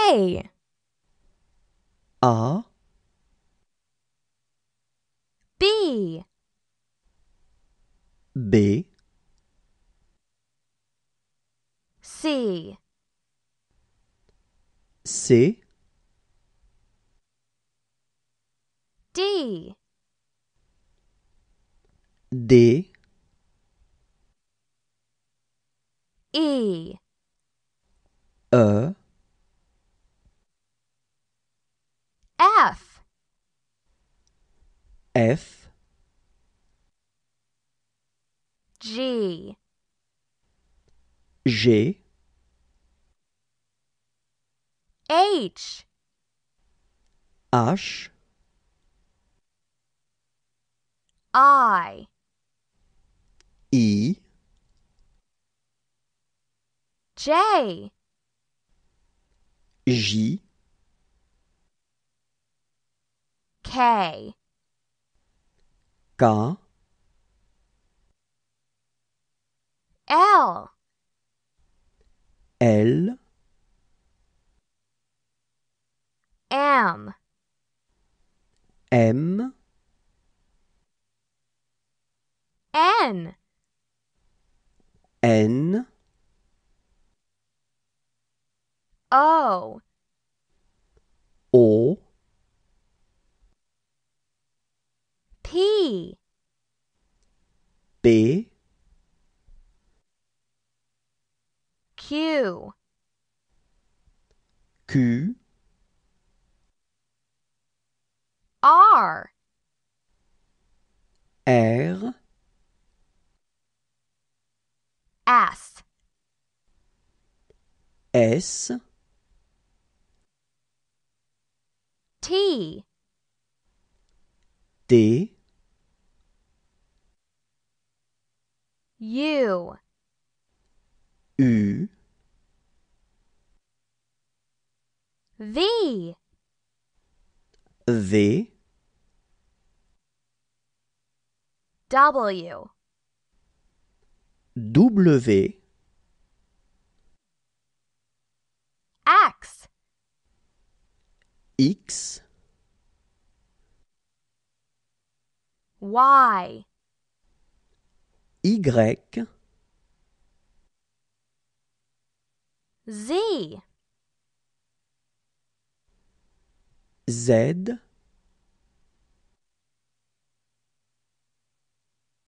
A, A, B, B, C, C, D, D, E, E, F, F, G, G, H, H, I, I, J, J, K, K, L, L, M, M, N, N, O, O, P, P, Q, Q, R, R, S, S, T, T, U, U, V, V, W, W, X, X, Y, Y, Z, Z,